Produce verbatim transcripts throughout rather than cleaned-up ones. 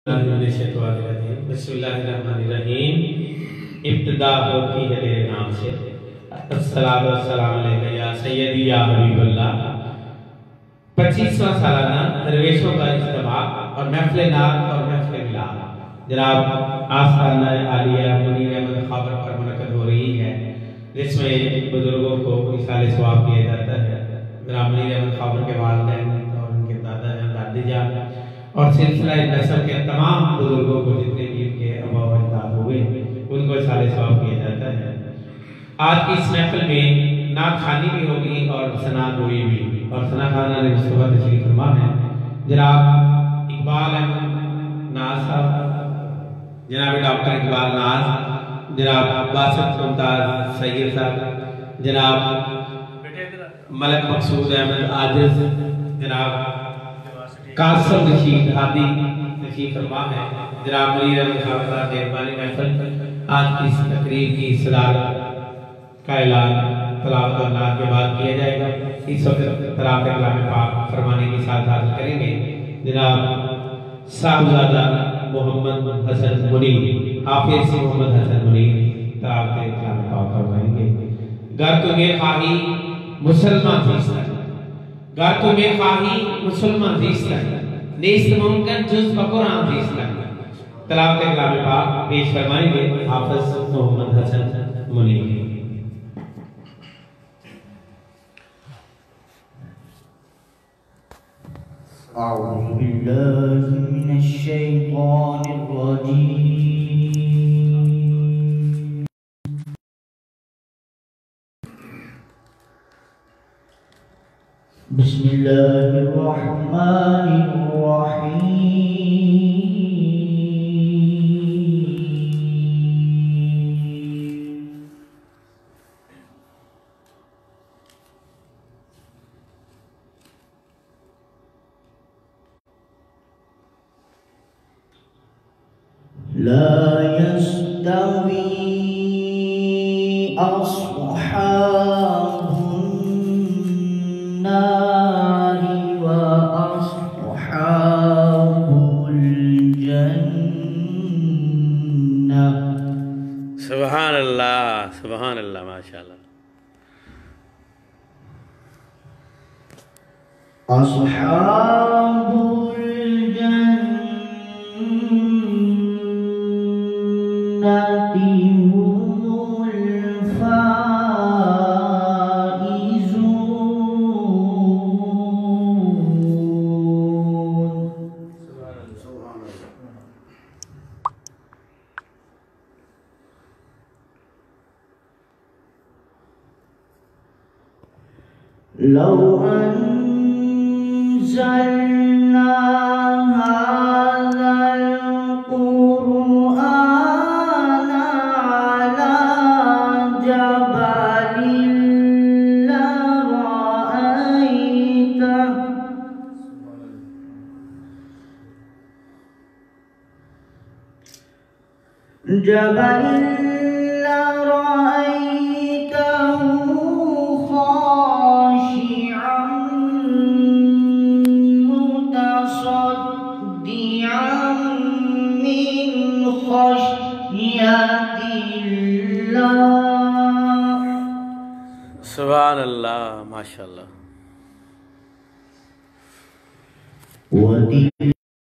बिस्मिल्लाहिर्रहमानिर्रहीम। इब्तिदा होती है तेरे नाम से। अस्सलातु वस्सलामु अलैका या सय्यदी या हबीबल्लाह। पच्चीसवां सालाना दरवेशों का इज्तिमा और महफिल नात और महफिल मिलाद जनाब आस्ताना आलिया मुनीर अहमद खाबर पर मुनक़्क़द हो रही है, जिसमें बुजुर्गों को इसाले सवाब किया जाता है। जनाब मुनीर अहमद खाबर के वालिदैन और उनके दादा दादी जान और सिलसिला नस्ल के तमाम बुजुर्गों को जितने भी उनके अबा व अजदाद हुए उनको इसाले सवाब किया जाता है। आज की इस महफिल में नात खानी भी होगी और सना गोई भी, और सना खाना ने मुस्तफा तशरीफ फरमा है जनाब इकबाल अहमद नाज साहब, जनाब डॉक्टर इकबाल नाज, जनाब बासित मुमताज सैयद साहब, जनाब मलक मकसूद अहमद आजिज, जनाब कासिम रशीद हादी तशरीफ फरमा है, जनाब मुनीर अहमद खाबर मेहरबानी महफिल आज की इस तकरीर की सदारत का ऐलान तलावत और नात के बाद किया जाएगा। इस वक्त तलावत कलाम पाक फरमाने की साथ हाजिर करेंगे जनाब साहबजादा मोहम्मद हसन मुनीर, हाफिज मोहम्मद हसन मुनीर तलावत कलाम पाक फरमाएंगे। गर तुम्हें खाही मुसलमान जीस्ता, गर तुम्हें खाही मुसलमान जीस्ता, नेस्त मुमकिन जुज़ क़ुरान जीस्ता। तलावत कलाम पाक पेश फरमाएंगे हाफिज मोहम्मद हसन मुनीर। أعوذ بالله من الشيطان الرجيم بسم الله الرحمن الرحيم لا يستوي أصحاب النار وأصحاب الجنة। सुभान अल्लाह, सुभान अल्लाह, माशाअल्लाह। أصحاب الجنة هم الفائزون। لو أنزلنا هذا القرآن على جبل لرأيته جبل لرأيته خاشعا متصدعا من خشية الله। सुभान अल्लाह, माशाअल्लाह। وتلك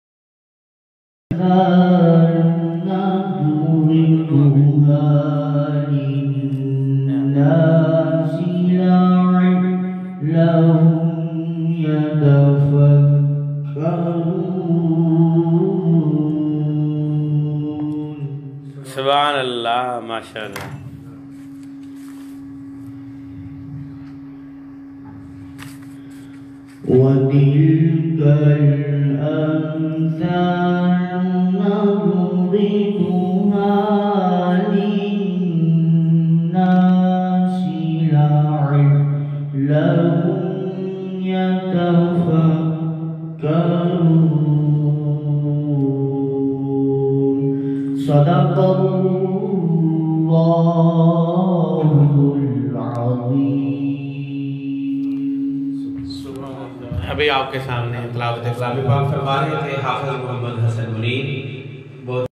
نضربها للناس لعلهم يتفكرون। सुभान अल्लाह, माशाअल्लाह। وتلك الأمثال نضربها للناس لعلهم يتفكرون। صدق الله العظيم। अभी आपके सामने तिलावत कलाम पाक फरमा रहे थे हाफिज मोहम्मद हसन मुनीर। बहुत